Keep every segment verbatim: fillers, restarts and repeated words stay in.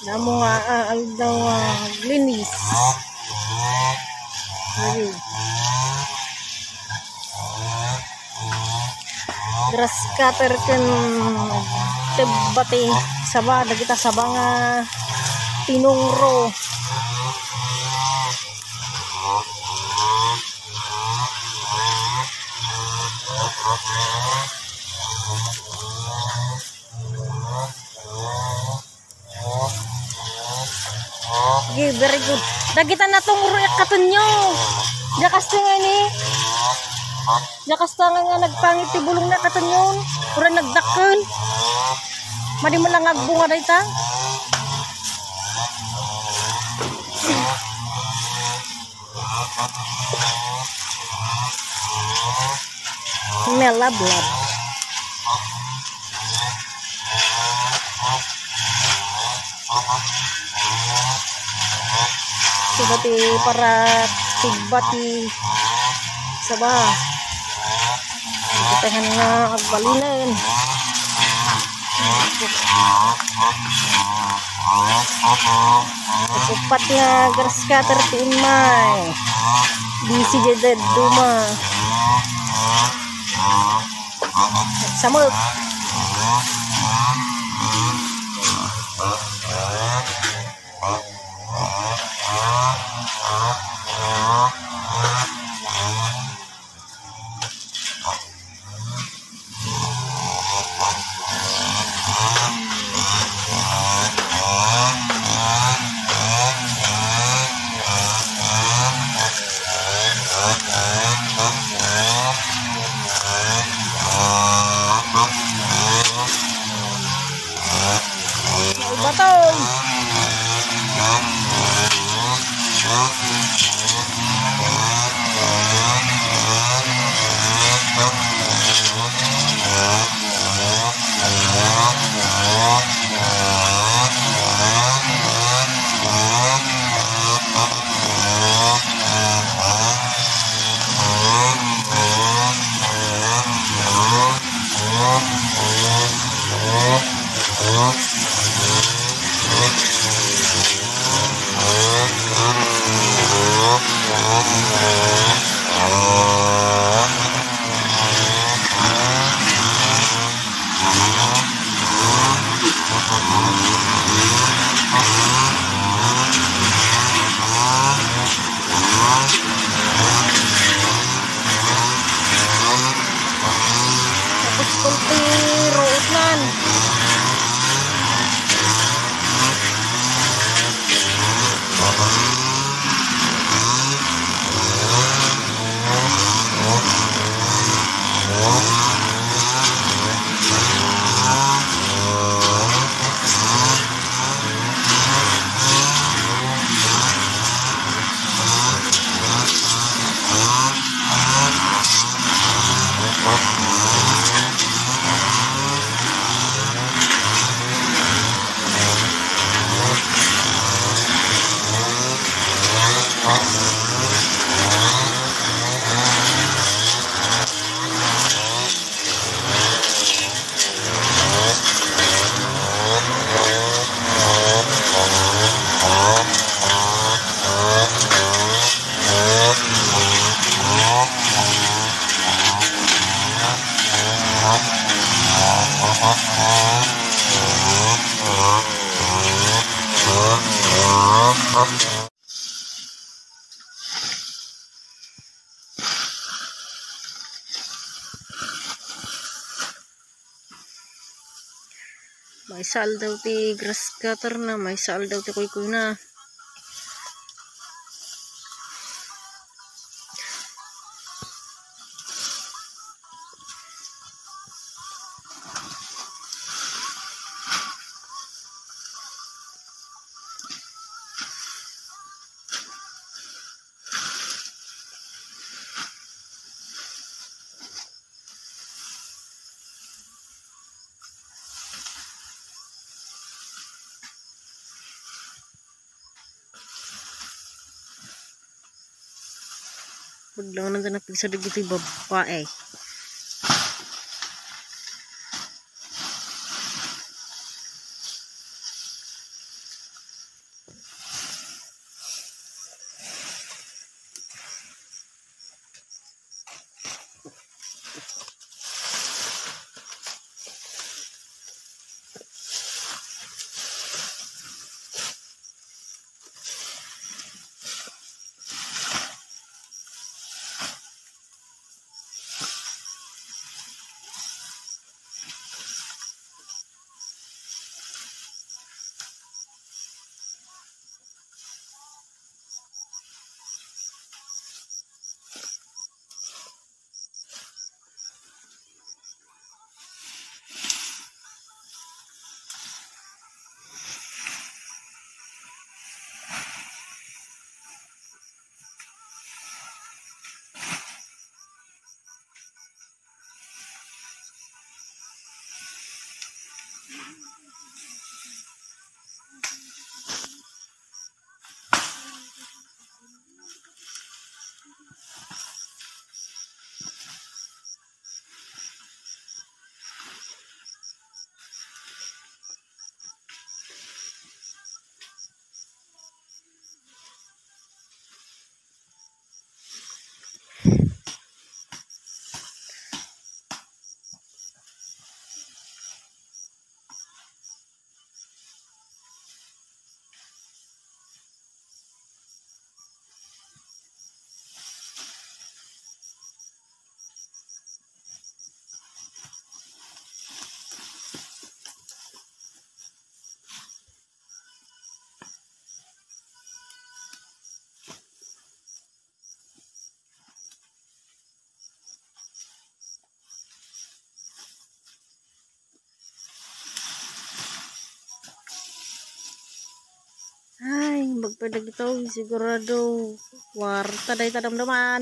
Namo nga uh, daw uh, linis. Ayun. Grass cutter kan tebate saba da kita sabang uh, tinungro. Okay, very good. Dagita na tong ruyak katunyo. Jakas nga ini. Jakas nga nga nagpangit tibulong na katunyon. Ura nagdakkel. Madi mo lang agbunga dayta. Melablab. Subati para tigbati sabah kita nga agbalinen supat nga grass cutter ti imay bisi jadad duma samot batong may sal daw ti grass cutter na, may sal daw ti kuy-kuy na. Biglang naganap sa digiti babae. Ay, magpadag ito. Sigurado. Warta day tadamdaman.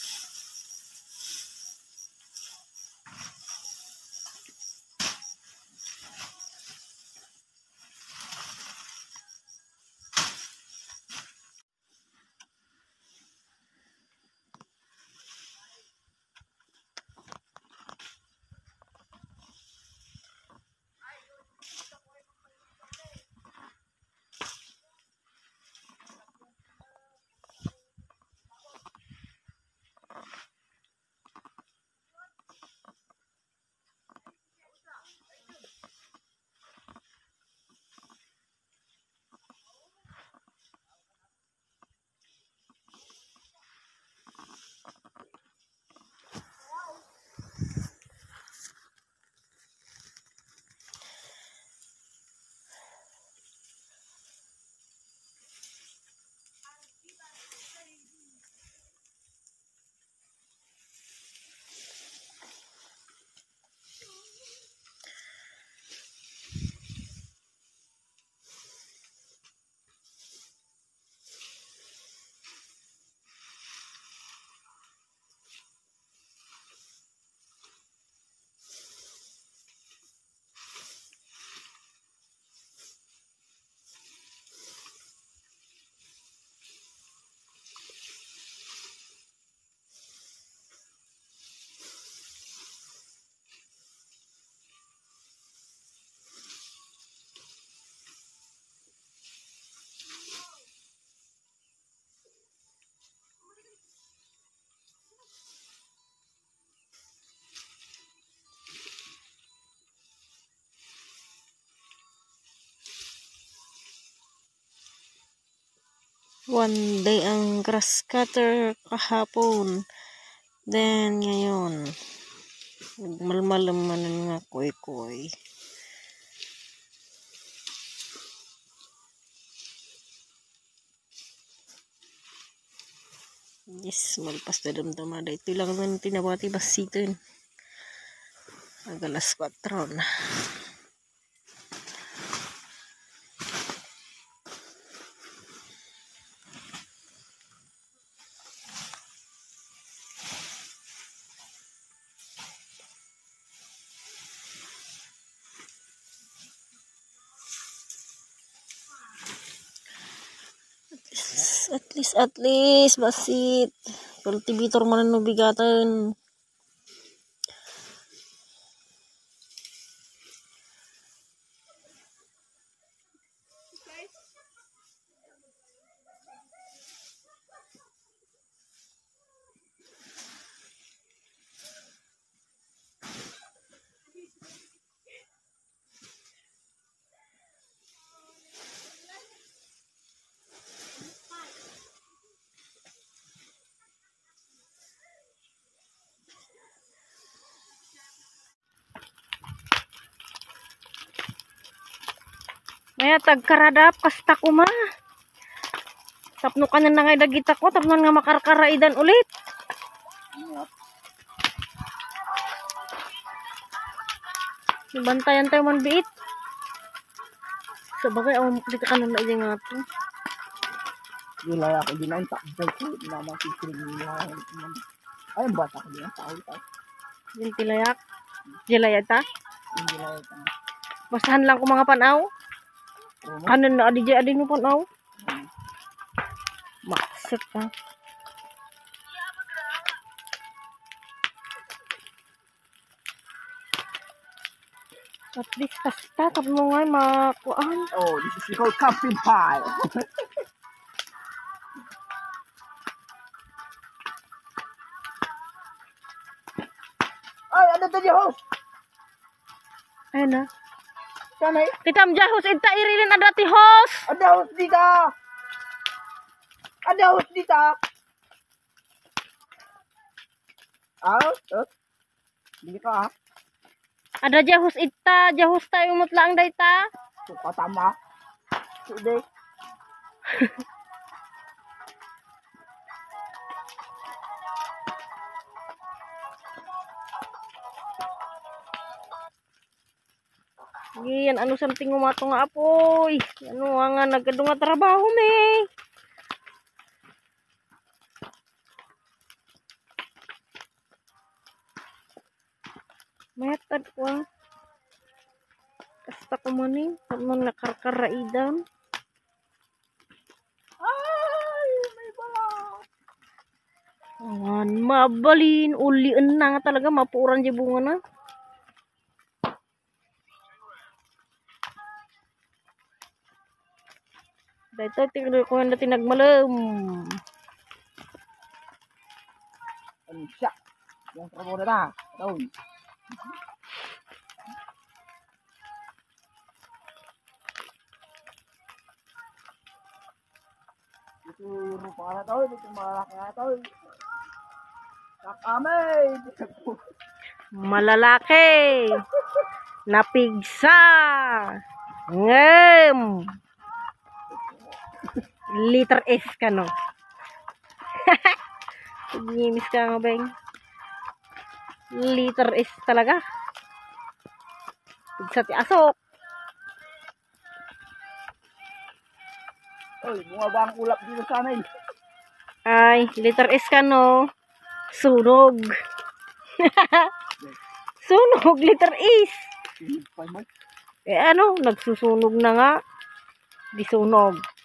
One day ang grass cutter kahapon. Then ngayon, malmalam man nga koy-koy. Yes, malpas na damdamada. Ito lang naman tinabati basitin. Agalas kwatro na. At least, at least, basit. Cultivator man ang nabigatan. Maya tagkaradap kasta ko ma. Tapno kanan na nga dagita ko, tapnon nga makarkaraidan ulit. Bantayan tayo man biit. Sa bagay, awang dito ka nang naiging nga ito. Gilay ako, di na yung takbay ko. Di na makikrim niya. Ay, ang bata ko din. Tao ito. Yung tilayak. Gilay ata. Yung gilay ito. Bastahan lang ko mga panaw. Kanan na adi dyan, adi mo panaw. Maksip ka. At least kasta, tap mo nga makuan. Oh, this is called camping pile. Ay, ano ito yung host? Ayun na. Sana eh? Kitam jahos, ita irilin ada ti host. Ada host dito. Ada host dito. Ah, host? Hindi ka ah. Ada jahos ita, jahos tayo mutlang dayta. Suka tama. Sude. Yan, ano something umato nga apoy. Ano nga nga nagkadunga trabaho, me. Mayatad ko ah. Kasta ko maning. Tamang nakarkaraidan. Ay, may bala. Ayan, mabalin. Ulian na nga talaga. Mapuuran di bunga na. Dito, tingnan ko na tinagmalam. Ano siya? Yung trabaho na na. Doon. Ito yung para tao. Ito malaki na tao. Kakamay. Malalaki. Napigsa. Ngem. Liter S ka no. Pag-ngimis ka nga beng. Liter S talaga. Pigsa ti asok. Oy, bunga ba ang ulap dito sa amin? Ay, liter S ka no. Sunog. Sunog, liter S. Eh ano, nagsusunog na nga. Di sunog.